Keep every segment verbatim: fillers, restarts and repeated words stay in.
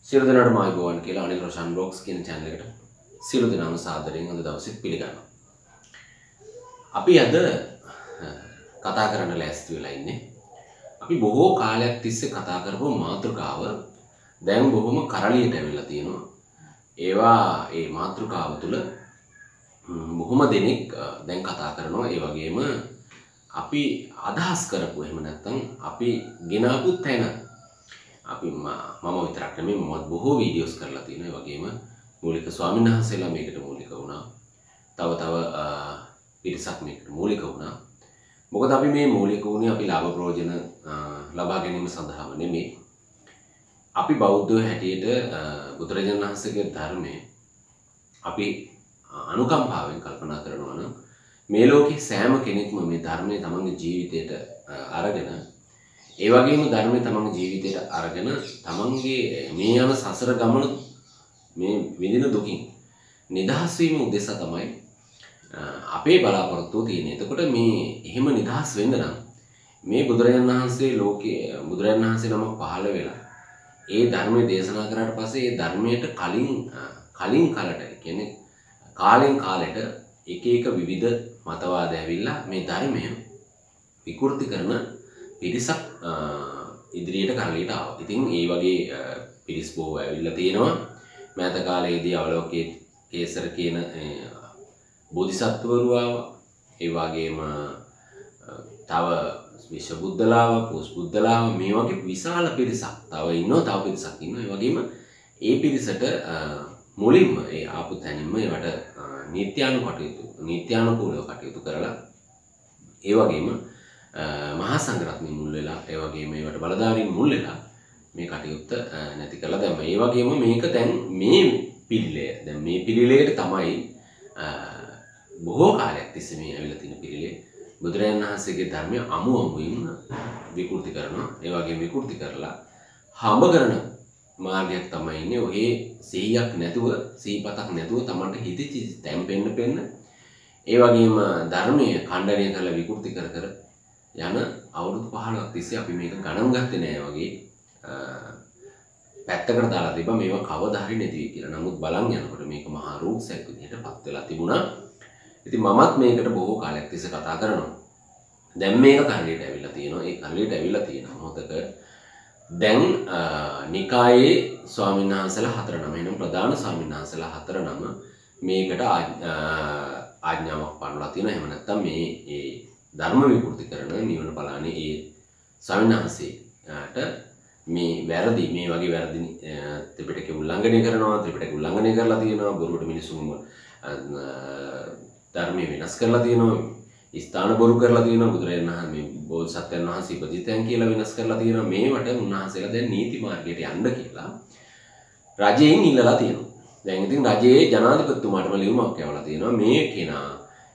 සියලු දෙනාටම ආයුබෝවන් කියලා අනිල් රොෂාන් බ්ලොග්ස් කියන channel එකට සියලු දෙනාම සාදරයෙන් අද දවසේ පිළිගන්නවා. අපි අද කතා කරන්න ලෑස්ති වෙලා ඉන්නේ. අපි බොහෝ කාලයක් තිස්සේ කතා කරපු මාතෘකාව දැන් බොහොම කරලියට ඇවිල්ලා තියෙනවා. ඒවා ඒ මාතෘකාව තුළ බොහොම දෙනෙක් දැන් කතා කරනවා. ඒ වගේම අපි අදහස් කරපු එහෙම නැත්නම් අපි ගෙනාපු තැන අපි මම විතරක් නෙමෙයි මමත් බොහෝ වීඩියෝස් කරලා තියෙනවා. ඒ වගේම මූලික ස්වාමීන් වහන්සේලා මේකට මූලික වුණා. තව තව පිරිසක් මේකට මූලික වුණා. මොකද අපි මේ මූලික වුණේ අපි ලාභ ප්‍රයෝජන ලබා ගැනීම සඳහාම නෙමෙයි. අපි බෞද්ධයෝ හැටියට බුදුරජාණන් වහන්සේගේ ධර්මයේ අපි අනුකම්පාවෙන් කල්පනා කරනවා නම් මේ ලෝකේ සෑම කෙනෙක්ම මේ ධර්මයේ තමන්ගේ ජීවිතයට අරගෙන ඒ වගේම ධර්මයේ තමන්ගේ ජීවිතයට අරගෙන තමන්ගේ මේ යන සසර ගමන මේ විඳින දුකින් නිදහස් වීම උදෙසා තමයි අපේ බලාපොරොත්තුව තියෙන්නේ. එතකොට මේ එහෙම නිදහස් වෙන්න නම් මේ බුදුරජාණන් වහන්සේ ලෝකේ බුදුරජාණන් වහන්සේ නමක් පහළ වෙලා ඒ ධර්මයේ දේශනා කරාට පස්සේ ඒ ධර්මයට කලින් කලින් කාලට කියන්නේ කාලෙන් කාලෙට එක එක විවිධ මතවාද ඇවිල්ලා මේ ධර්මය විකෘති කරන පිරිසක් ඉදිරියට කරලියට ආවා. ඉතින් ඒ වගේ පිරිස් බොහෝ ඇවිල්ලා තියෙනවා. මෑත කාලයේදී අවලෝකයේ කේසර කියන බෝධිසත්වවරු ආවා. ඒ වගේම තව විශ්වබුද්ධලාව, පෝස්බුද්ධලාව මේ වගේ විශාල පිරිසක් තව ඉන්නවා. තව පිරිසක් ඉන්නවා. ඒ වගේම ඒ පිරිසට මුලින්ම ඒ ආපු තැනින්ම ඒවට නීත්‍යානුකූලව නීත්‍යානුකූලව කටයුතු කරලා ඒ වගේම මහා සංඝරත්නය මුල් වෙලා ඒ වගේම ඒවට බලධාරීන් මුල් වෙලා මේ කටයුත්ත නැති කළා. දැන් මේ වගේම මේක දැන් මේ පිළිලය දැන් මේ පිළිලයට තමයි බොහෝ කාලයක් තිස්සේ මේ ඇවිල්ලා තියෙන පිළිලය බුදුරජාණන් වහන්සේගේ ධර්මය අමු අමුයින් විකෘති කරනවා. ඒ වගේම විකෘති කරලා හඹ කරන මාර්ගයක් තමයි ඉන්නේ. ඔහේ සිහියක් නැතුව සිහිපතක් නැතුව Tamanට හිතෙච්ච තැන් පෙන්න පෙන්න ඒ වගේම ධර්මයේ ඛණ්ඩනය කරලා විකෘති කර කර යන අවුරුදු පහළොවක් තිස්සේ අපි මේක ගණන් ගත්තේ නෑ වගේ පැත්තකට දාලා තිබ්බා මේවා කවදා හරි නැති වෙයි කියලා. නමුත් බලන් යනකොට මේක මහා රූක්සයක් විදිහට පත් වෙලා තිබුණා. ඉතින් මමත් මේකට බොහෝ කාලයක් තිස්සේ කතා කරනවා. දැන් මේක කරලියට ඇවිල්ලා තියෙනවා. ඒ කරලියට ඇවිල්ලා තියෙන මොහොතක දැන් නිකායේ ස්වාමීන් වහන්සේලා හතර නම එනම් ප්‍රධාන ස්වාමීන් වහන්සේලා හතර නම මේකට ආඥාවක් පනවලා තියෙනවා. එහෙම නැත්නම් මේ ඒ ධර්ම විකෘති කරන නිවන බලානේ ඒ ස්වාමීන් වහන්සේට මේ වැරදි මේ වගේ වැරදි ත්‍රිපිටකය උල්ලංඝනය කරනවා. ත්‍රිපිටකය උල්ලංඝනය කරලා තියෙනවා. බොරුවට මිනිසුන්ව ධර්මයේ වෙනස් කරලා තියෙනවා. ස්ථාන බොරු කරලා තියෙනවා. බුදුරජාණන් වහන්සේ මේ බෝධිසත්වයන් වහන්සේ ඉපදිතයන් කියලා වෙනස් කරලා තියෙනවා. මේවට උන්වහන්සේලා දැන් නීති මාර්ගයට යන්න කියලා රජයෙන් ඉල්ලලා තියෙනවා. දැන් ඉතින් රජයේ ජනාධිපතිතුමාටම ලියුමක් යවලා තියෙනවා. මේ කෙනා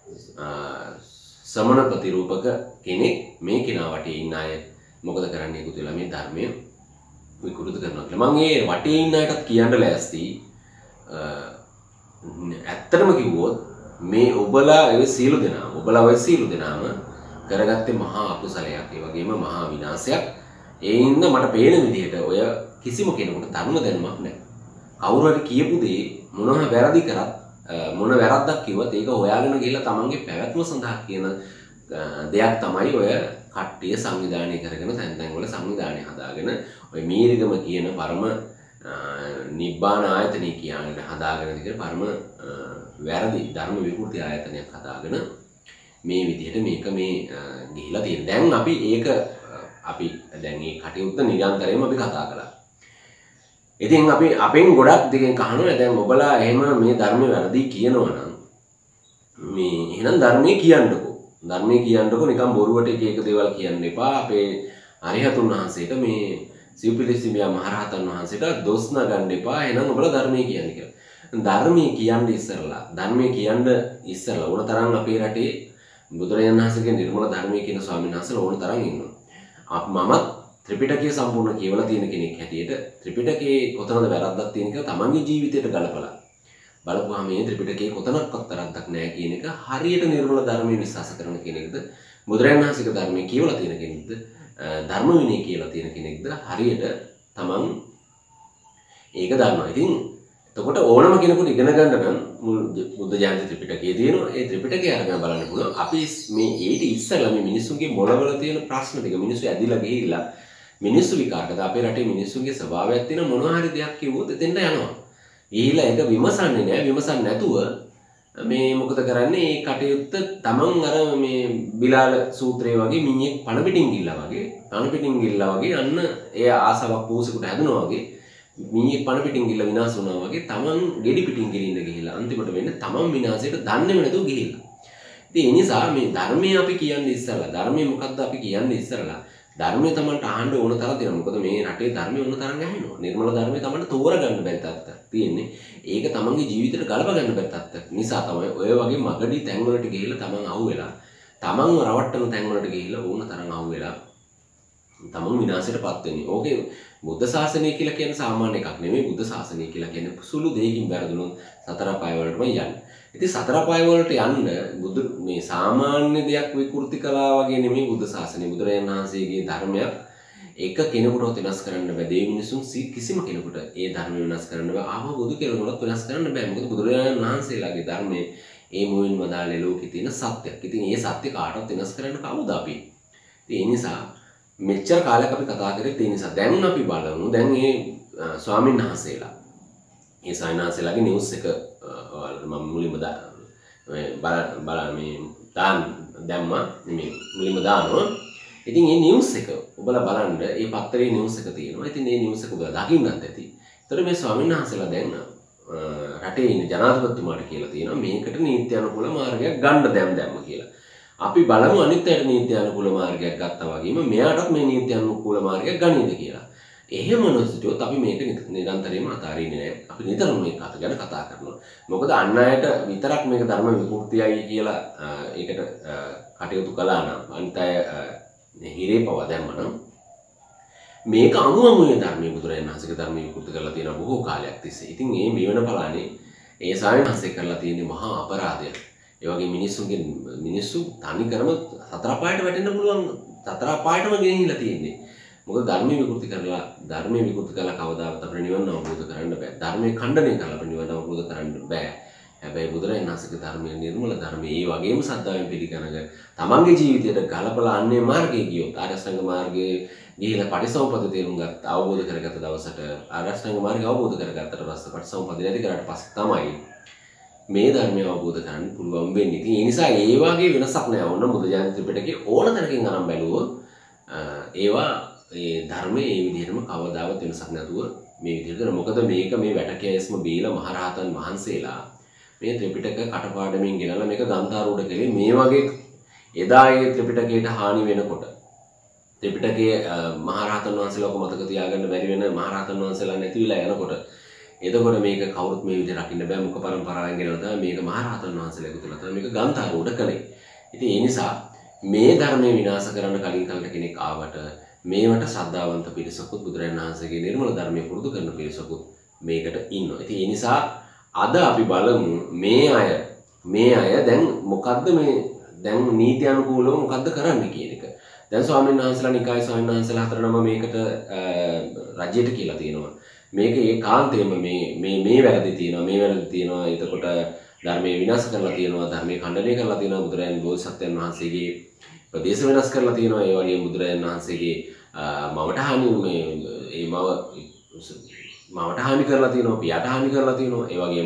සමන ප්‍රතිරූපක කෙනෙක් මේ කෙනා වටේ ඉන්න අය මොකද කරන්නේ එකතු වෙලා මේ ධර්මය විකෘති කරනවා කියලා. මම ඒ වටේ ඉන්න අයටත් කියන්න ලෑස්ති. ඇත්තටම කිව්වොත් මේ ඔබලා ඒ සීල දෙනා ඔබලා ඔය සීල දෙනාම කරගත්තේ මහා අකුසලයක්. ඒ වගේම මහා විනාශයක්. ඒ ඉන්න මට පේන විදිහට ඔය කිසිම කෙනෙකුට ධර්ම දැනුමක් නැහැ. කවුරු හරි කියපු දේ මොනවා වැරදි කරත් මොන වැරද්දක් කිව්වත් ඒක හොයාගෙන ගිහලා තමන්ගේ පැවැත්ම සඳහා කියන දෙයක් තමයි ඔය කට්ටිය සංවිධානය කරගෙන තැන් තැන් වල සංවිධානය හදාගෙන ඔය මීරිගම කියන පරම නිබ්බාන ආයතනය කියන හදාගෙන තියෙන පරම වැරදි ධර්ම විකෘති ආයතනයක් හදාගෙන මේ විදිහට මේක මේ ගිහිලා තියෙන. දැන් අපි ඒක අපි දැන් මේ කටයුත්ත නිරන්තරයෙන්ම අපි කතා කළා. ඉතින් අපි අපෙන් ගොඩක් දෙකෙන් කහනවා දැන් ඔබලා එහෙම මේ ධර්මයේ වැරදි කියනවා නම් මේ එහෙනම් ධර්මයේ කියන්නකෝ. ධර්මයේ කියන්නකෝ නිකන් බොරුවට එක එක දේවල් කියන්න එපා. අපේ අරිහතුන් වහන්සේට මේ සිව්පිලිසිමියා මහරහතන් වහන්සේට දොස් නගන්න එපා. එහෙනම් ඔබලා ධර්මයේ කියන්නේ කියලා. ධර්මයේ කියන්න ඉස්සරලා ධර්මයේ කියන්න ඉස්සරලා ඕන තරම් අපේ රටේ බුදුරජාණන් වහන්සේගේ නිර්මල ධර්මයේ කියන ස්වාමීන් වහන්සේලා ඕන තරම් ඉන්නවා. අප මමත් ත්‍රිපිටකය සම්පූර්ණ කියවලා තියෙන කෙනෙක් හැටියට ත්‍රිපිටකයේ කොතනද වැරද්දක් තියෙන කියලා තමන්ගේ ජීවිතයට ගලපලා බලපුවාම මේ ත්‍රිපිටකයේ කොතනක්වත් වැරද්දක් නැහැ කියන එක හරියට නිර්මල ධර්මයේ විශ්වාස කරන කෙනෙක්ද බුදුරජාණන් වහන්සේගේ ධර්මයේ කියවලා තියෙන කෙනෙක්ද ධර්ම විනය කියලා තියෙන කෙනෙක්ද හරියට තමන් ඒක දන්නවා. ඉතින් එතකොට ඕනම කෙනෙකුට ඉගෙන ගන්න නම් බුද්ධ ජයන්ති ත්‍රිපිටකයේ තියෙන ඒ ත්‍රිපිටකය අරගෙන බලන්න පුළුවන්. අපි මේ ඊට ඉස්සෙල්ලා මේ මිනිස්සුන්ගේ මොළවල තියෙන ප්‍රශ්න ටික මිනිස්සු ඇදිලා ගිහිල්ලා මිනිස්සු විකාරකද අපේ රටේ මිනිස්සුන්ගේ ස්වභාවයක් තියෙන මොනවා හරි දෙයක් කිව්වොත් එතෙන්ට යනවා. ගිහිල්ලා ඒක විමසන්නේ නැහැ. විමසන්නේ නැතුව මේ මොකද කරන්නේ? මේ කටයුත්ත තමන් අර මේ බිලාල සූත්‍රයේ වගේ මිනිහෙක් පණ පිටින් ගිල්ලා වගේ පණ පිටින් ගිල්ලා වගේ අන්න ඒ ආසාවක් පූසෙකුට හැදුනා වගේ මිනිහෙක් පණ පිටින් ගිල්ලා විනාශ වුණා වගේ තමන් ගෙඩි පිටින් ගිලින්න ගිහිල්ලා අන්තිමට වෙන්නේ තමන් විනාශයට දන්නේම නැතුව ගිහිල්ලා. ඉතින් ඒ නිසා මේ ධර්මයේ අපි කියන්නේ ඉස්සරලා ධර්මයේ මොකද්ද අපි කියන්නේ ඉස්සරලා ධර්මයේ තමන්ට අහන්න ඕන තරම් තියෙනවා. මොකද මේ රටේ ධර්මයේ ඕන තරම් ඇහෙනවා. නිර්මල ධර්මයේ තමන්ට තෝරගන්න බැරි තත්ත්වයක් තියෙන්නේ. ඒක තමන්ගේ ජීවිතේට ගලප ගන්න බැරි තත්ත්වයක් නිසා තමයි ඔය වගේ මගඩි තැන් වලට ගිහිල්ලා තමන් අහුවෙලා තමන්ව රවට්ටන තැන් වලට ගිහිල්ලා ඕන තරම් අහුවෙලා තමන් විනාශයටපත් වෙන්නේ. ඕකේ බුද්ධ ශාසනය කියලා කියන්නේ සාමාන්‍ය එකක් නෙමෙයි. බුද්ධ ශාසනය කියලා කියන්නේ සුළු දෙයකින් වැරදුනොත් සතර පාය වලටම යන්නේ. ඉතින් සතර පාය වලට යන්න බුදු මේ සාමාන්‍ය දෙයක් විකෘති කළා වගේ නෙමෙයි බුද්ධ ශාසනය. බුදුරජාණන් වහන්සේගේ ධර්මයක් එක කෙනෙකුට වෙනස් කරන්න බෑ. දෙවි මිනිසුන් කිසිම කෙනෙකුට ඒ ධර්ම වෙනස් කරන්න බෑ. ආව බුදු කෙනෙකුට වෙනස් කරන්න බෑ. මොකද බුදුරජාණන් වහන්සේලාගේ ධර්මයේ ඒ මුවින් වදාළේ ලෝකේ තියෙන සත්‍යයක්. ඉතින් ඒ සත්‍ය කාටවත් වෙනස් කරන්න කවුද අපි? ඉතින් ඒ නිසා මෙච්චර කාලයක් අපි කතා කරේ ඒ නිසා දැන් අපි බලමු. දැන් මේ ස්වාමීන් වහන්සේලා මේ සයනාසලාගේ නිවුස් එක මම මුලින්ම බල බල මේ දාන්න දැම්මා මේ මුලින්ම දානවා. ඉතින් මේ නිවුස් එක ඔබලා බලන්න මේ පත්තරේ නිවුස් එක තියෙනවා. ඉතින් මේ නිවුස් එක ඔබලා දකින්නත් ඇති. ඒතර මේ ස්වාමීන් වහන්සේලා දැන් රටේ ඉන්න ජනාධිපතිතුමාට කියලා තියෙනවා මේකට නීති අනුකූල මාර්ගයක් ගන්න දැම් දැම්ම කියලා. අපි බලමු අනිත් අයට නීති අනුකූල මාර්ගයක් ගත්තා වගේම මෙයාටත් මේ නීති අනුකූල මාර්ගයක් ගන්නේද කියලා. එහෙම නොසිතුවොත් අපි මේක නිරන්තරයෙන්ම අතාරින්නේ නැහැ. අපි නිතරම මේක අත ගැන කතා කරනවා. මොකද අන් අයට විතරක් මේක ධර්ම විකෘතියයි කියලා ඒකට කටයුතු කළා නම් අනිත් අය හිරේ පව දැම්මනම් මේක අනුමමයේ ධර්මයේ බුදුරජාණන් වහන්සේගේ ධර්මයේ විකෘති කරලා තියෙන බොහෝ කාලයක් තිස්සේ. ඉතින් මේ මෙවන පලානේ ඒ ස්වාමීන් වහන්සේ කරලා තියෙන මහා අපරාධයක්. ඒ වගේ මිනිස්සුන්ගේ මිනිස්සු තනි කරම සතර පායට වැටෙන්න පුළුවන් සතර පායටම ගෙනිහිලා තියෙන්නේ. මොකද ධර්මයේ විකෘති කරලා ධර්මයේ විකෘති කළා කවදාවත් අපිට නිවන අවබෝධ කරන්න බෑ. ධර්මයේ ඛණ්ඩනය කරලා අපිට නිවන අවබෝධ කරන්න බෑ. හැබැයි බුදුරජාණන් වහන්සේගේ ධර්මයේ නිර්මල ධර්මයේ ඒ වගේම සද්ධාවෙන් පිළිගනග තමන්ගේ ජීවිතයට ගලපලා අන්නේ මාර්ගයේ ගියොත් ආරෂ්ඨාංග මාර්ගයේ ගිහිලා පටිසමුප්පාද තේරුම් ගත්ත අවබෝධ කරගත්ත දවසට ආරෂ්ඨාංග මාර්ගය අවබෝධ කරගත්තට පස්සේ පටිසමුප්පාද නැති කරාට පස්සේ තමයි මේ ධර්මය අවබෝධ කරගන්න පුළුවන් වෙන්නේ. ඉතින් ඒ නිසා ඒ වගේ වෙනසක් නෑ. ඕන බුදුජානක ත්‍රිපිටකේ ඕන තැනකින් අරන් බැලුවොත් ඒවා ඒ ධර්මයේ ඒ විදිහටම කවදාවත් වෙනසක් නැතුව මේ විදිහට මොකද මේක මේ වැටකෑස්ම බීලා මහරහතන් වහන්සේලා මේ ත්‍රිපිටක කටපාඩමින් ගෙනලා මේක ගන්ධාරූඪ කලේ මේ වගේ එදා ඒ ත්‍රිපිටකයට හානි වෙනකොට ත්‍රිපිටකයේ මහරහතන් වහන්සේලාව මතක තියාගන්න බැරි වෙන මහරහතන් වහන්සේලා නැති වෙලා යනකොට එතකොට මේක කවුරුත් මේ විදිහට රකින්න බෑ මුඛ පරම්පරාවෙන් ගෙනලා තමයි මේක මහරහතන් වහන්සේලා එකතුලා තමයි මේක ගන්ධාරූඪ කලේ. ඉතින් ඒ නිසා මේ ධර්මයේ විනාශ කරන්න කලින් කලට කෙනෙක් ආවට මේවට ශ්‍රද්ධාවන්ත පිරිසකුත් බුදුරජාණන් වහන්සේගේ නිර්මල ධර්මයේ පුරුදු කරන පිරිසකුත් මේකට ඉන්නවා. ඉතින් ඒ නිසා අද අපි බලමු මේ අය මේ අය දැන් මොකද්ද මේ දැන් නීති අනුකූලව මොකද්ද කරන්න කියන එක. දැන් ස්වාමීන් වහන්සේලා නිකාය ස්වාමීන් වහන්සේලා හතර නම මේකට රජයට කියලා තියෙනවා. මේක ඒකාන්තයෙන්ම මේ මේ මේ වැරදි තියෙනවා මේ වැරදි තියෙනවා. එතකොට ධර්මයේ විනාශ කරලා තියෙනවා ධර්මයේ ඛණ්ඩනය කරලා තියෙනවා බුදුරජාණන් බෝසත්යන් වහන්සේගේ ප්‍රදේශ වෙනස් කරලා තියෙනවා. ඒ වගේම බුදුරජාණන් වහන්සේගේ මවට හානි මේ ඒ මව මවට හානි කරලා තියෙනවා පියාට හානි කරලා තියෙනවා. ඒ වගේම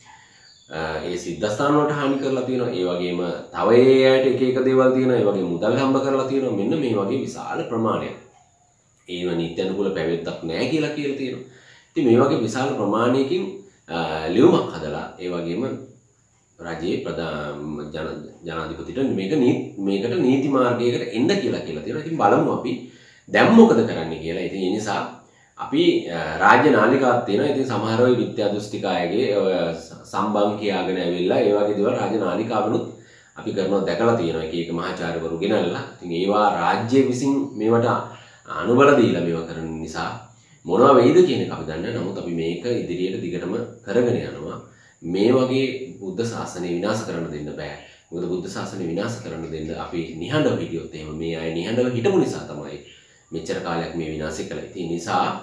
ඒ සිද්ධාස්ථාන වලට හානි කරලා තියෙනවා. ඒ වගේම තව ඒ ඇයට එක එක දේවල් තියෙනවා. ඒ වගේ මුදල් හම්බ කරලා තියෙනවා. මෙන්න මේ වගේ විශාල ප්‍රමාණයක්. ඒව නිත්‍ය අනුකූල පැවැත්මක් නැහැ කියලා කියලා තියෙනවා. ඉතින් මේ වගේ විශාල ප්‍රමාණයකින් ලියුමක් හදලා ඒ වගේම රජයේ ප්‍රධාන ජනාධිපතිට මේක මේකට නීති මාර්ගයකට එන්න කියලා කියලා තියෙනවා. ඉතින් බලමු අපි දැන් මොකද කරන්නේ කියලා. ඉතින් ඒ නිසා අපි රාජ්‍ය නාලිකාවක් තියෙනවා. ඉතින් සමහර වෙයි විද්‍යා දෘෂ්ටිකායගේ සම්බන් කියාගෙන ඇවිල්ලා ඒ වගේ දේවල් රාජ්‍ය නාලිකාවනුත් අපි කරනවා දැකලා තියෙනවා. එක එක මහාචාර්යවරු ගෙනල්ලා. ඉතින් ඒවා රාජ්‍ය විසින් මේවට අනුබල දීලා මේවා කරන නිසා මොනවා වෙයිද කියන එක අපි දන්නේ නැහැ. නමුත් අපි මේක ඉදිරියට දිගටම කරගෙන යනවා. මේ වගේ බුද්ධ ශාසනය විනාශ කරන්න දෙන්න බෑ. මොකද බුද්ධ ශාසනය විනාශ කරන්න දෙන්න අපි නිහඬව හිටියොත් එහෙම මේ අය නිහඬව හිටපු නිසා තමයි මෙච්චර කාලයක් මේ විනාශය කළේ. ඒ නිසා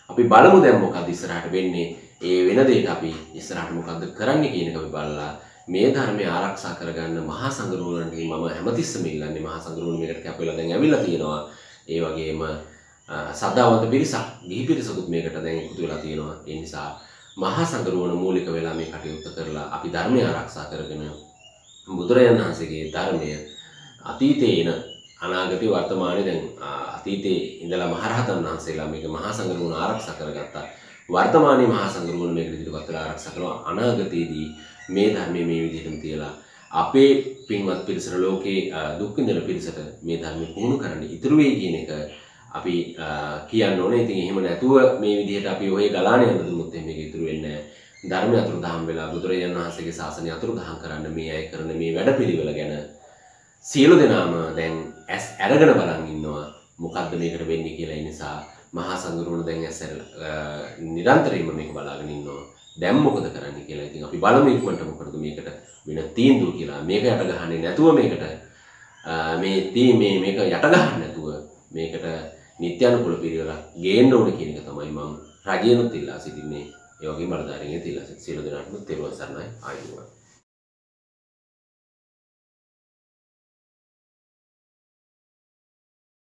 අපි බලමු දැන් මොකක්ද ඉස්සරහට වෙන්නේ. ඒ වෙන දෙයට අපි ඉස්සරහට මොකක්ද කරන්නේ කියන එක අපි බලලා මේ ධර්මය ආරක්ෂා කරගන්න මහා සංඝරුවන්ගෙන් මම හැමතිස්සෙම ඉල්ලන්නේ මහා සංඝරුවන් මේකට කැප වෙලා දැන් ඇවිල්ලා තියෙනවා. ඒ වගේම සදාවන්ත පිරිසක් ගිහි පිරිසකුත් මේකට දැන් එකතු වෙලා තියෙනවා. ඒ නිසා මහා සංඝරුවන මූලික වෙලා මේ කටයුත්ත කරලා අපි ධර්මය ආරක්ෂා කරගෙන බුදුරජාණන් වහන්සේගේ ධර්මය අතීතේ එන අනාගතේ වර්තමානයේ දැන් අතීතේ ඉඳලා මහරහතන් වහන්සේලා මේක මහා සංඝරුවන ආරක්ෂා කරගත්තා. වර්තමානයේ මහා සංඝරුවන මේක ඉදිරිපත් කරලා ආරක්ෂා කරනවා. අනාගතයේදී මේ ධර්මයේ මේ විදිහටම තියලා අපේ පින්වත් පිරිසට ලෝකේ දුක් විඳින පිරිසට මේ ධර්මය පුහුණු කරන්න ඉතුරු වෙයි කියන එක අපි කියන්න ඕනේ. ඉතින් එහෙම නැතුව මේ විදිහට අපි ඔය ගලාන යන දුන්නොත් මේක ඉතුරු වෙන්නේ නැහැ. ධර්මය අතුරුදහන් වෙලා බුදුරජාණන් වහන්සේගේ ශාසනය අතුරුදහන් කරන්න මේ අය කරන මේ වැඩපිළිවෙල ගැන සියලු දෙනාම දැන් ඇස් අරගෙන බලන් ඉන්නවා. මොකද්ද මේකට වෙන්නේ කියලා. ඒ නිසා මහා සංඝරුවන දැන් ඇස් නිරන්තරයෙන්ම මේක බලාගෙන ඉන්නවා. දැන් මොකද කරන්න කියලා. ඉතින් අපි බලමු ඉක්මනට මොකටද මේකට වෙන තීන්දුව කියලා. මේක යට ගහන්නේ නැතුව මේකට මේ තී මේ මේක යට ගහන්න නැතුව මේකට නිත්‍යානුකූල පිළිවෙලක් ගේන්න ඕනේ කියන එක තමයි මම රජයනොත් ඉල්ලා සිටින්නේ. ඒ වගේම බලධාරීන්ගෙත් ඉල්ලා සිටින සියලු දෙනාටම තෙරුවන් සරණයි ආයුබෝවන්.